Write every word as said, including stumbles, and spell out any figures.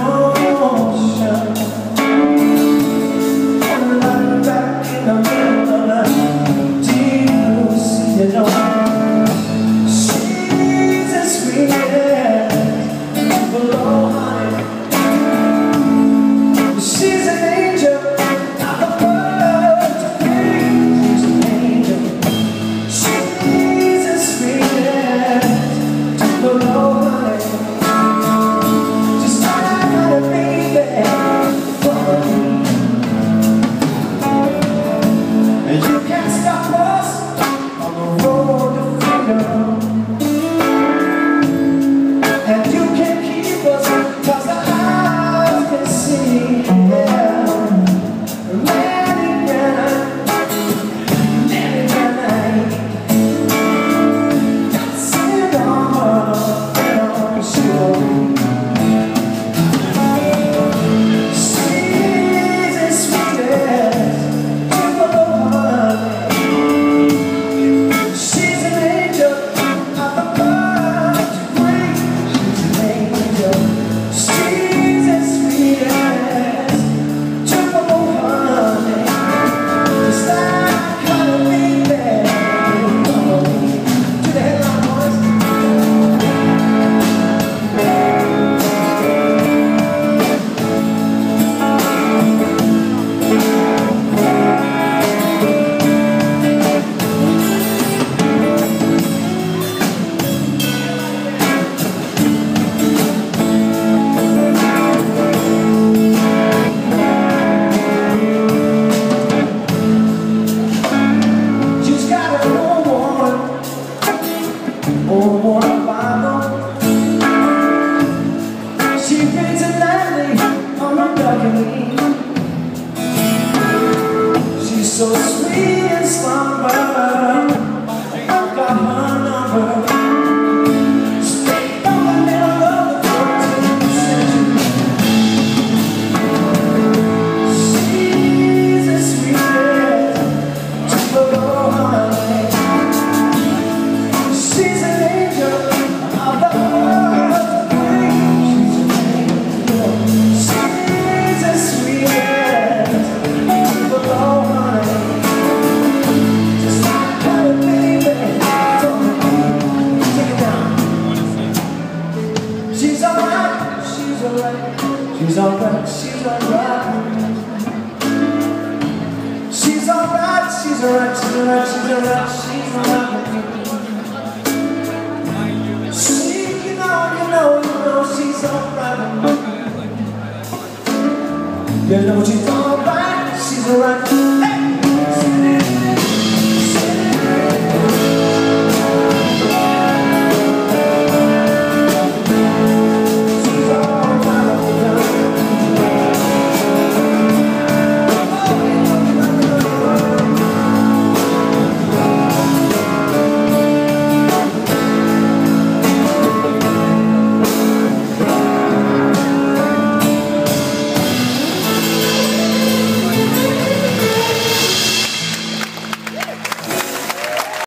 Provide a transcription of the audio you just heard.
ocean, and right back in the middle of the deep blue sea. You know, she's as sweet as below honey. She's an angel, not the bird to wings. She's an angel. She's as sweet as below honey. Just like a baby for me. And you can't stop us on the road to freedom. And you can't keep us 'cause the eyes can see. Yeah. Let it run, let it run. Sit on her shore. She's as sweet as Tupelo honey. She's an angel, not the bird to bring. She's an angel. She's as sweet as Tupelo honey. Just like honey, baby. To the headline boys. She's got an old woman, old woman Bible. She reads it nightly on her balcony. She's so sweet and slumber. I've got her number. Straight from the middle of the fourteenth century. She's as sweet as Tupelo honey. She's an angel of the earth wings. She's an angel. She's as sweet as Tupelo honey. Just like a baby. Take it down. She's alright. She's alright. She's alright. She's alright. She's alright. She's alright. She's alright. She's alright. She's alright. She, you know, you know, you know, she's alright. You know she's alright. She's alright.